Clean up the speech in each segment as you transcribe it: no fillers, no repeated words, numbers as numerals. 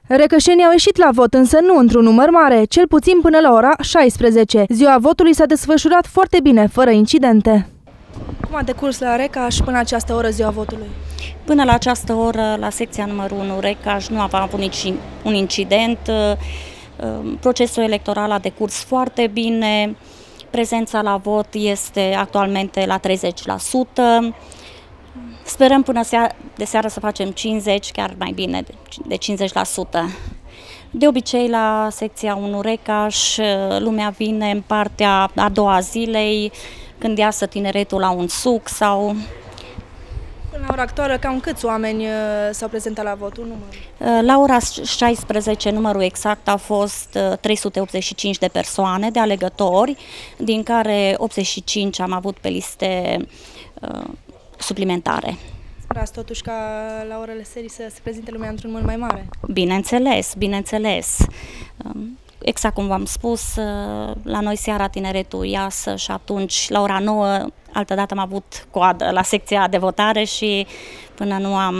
Recășenii au ieșit la vot, însă nu într-un număr mare, cel puțin până la ora 16. Ziua votului s-a desfășurat foarte bine, fără incidente. Cum a decurs la Recaș până această oră ziua votului? Până la această oră, la secția numărul 1 Recaș, nu am avut nici un incident. Procesul electoral a decurs foarte bine. Prezența la vot este actualmente la 30%. Sperăm până de seară să facem 50%, chiar mai bine de 50%. De obicei, la secția 1 Recaș, lumea vine în partea a doua zilei, când iasă tineretul la un suc sau... Până la ora actuală, cam câți oameni s-au prezentat la vot? Un număr? La ora 16, numărul exact a fost 385 de persoane, de alegători, din care 85 am avut pe liste suplimentare. Sperați totuși ca la orele serii să se prezinte lumea într-un număr mai mare? Bineînțeles, bineînțeles. Exact cum v-am spus, la noi seara tineretul iasă și atunci la ora 9, altădată am avut coadă la secția de votare și până nu am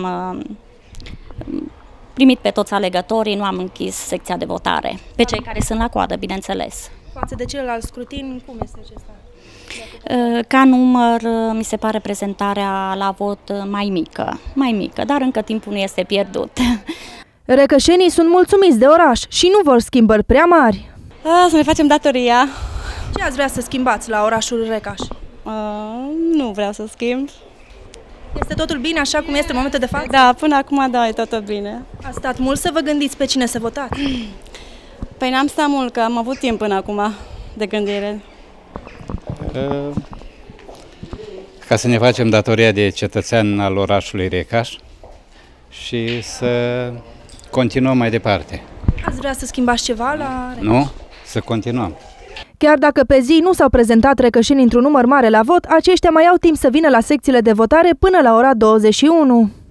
primit pe toți alegătorii, nu am închis secția de votare. Pe cei care sunt la coadă, bineînțeles. Față de celălalt scrutin, cum este acesta? Ca număr, mi se pare prezentarea la vot mai mică, dar încă timpul nu este pierdut. Recășenii sunt mulțumiți de oraș și nu vor schimbări prea mari. Să ne facem datoria. Ce ați vrea să schimbați la orașul Recaș? Nu vreau să schimb. Este totul bine așa cum este în momentul de față? Da, până acum da, e totul bine. A stat mult să vă gândiți pe cine să votați? Păi n-am stat mult, că am avut timp până acum de gândire. Ca să ne facem datoria de cetățean al orașului Recaș și să continuăm mai departe. Ați vrea să schimbați ceva la Recaș? Nu? Să continuăm. Chiar dacă pe zi nu s-au prezentat recășeni într-un număr mare la vot, aceștia mai au timp să vină la secțiile de votare până la ora 21.